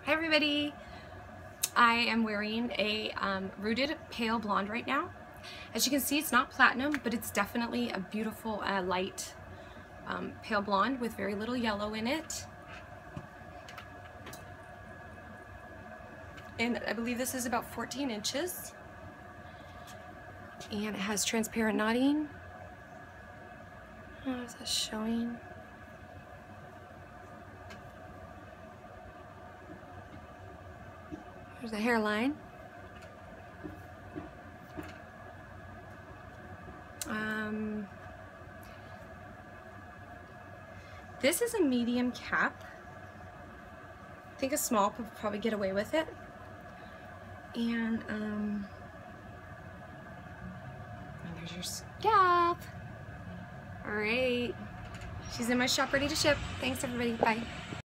Hi everybody! I am wearing a rooted pale blonde right now. As you can see, it's not platinum, but it's definitely a beautiful light pale blonde with very little yellow in it. And I believe this is about 14 inches. And it has transparent knotting. How is that showing? There's a hairline. This is a medium cap. I think a small could probably get away with it. And there's your scalp. All right. She's in my shop ready to ship. Thanks everybody. Bye.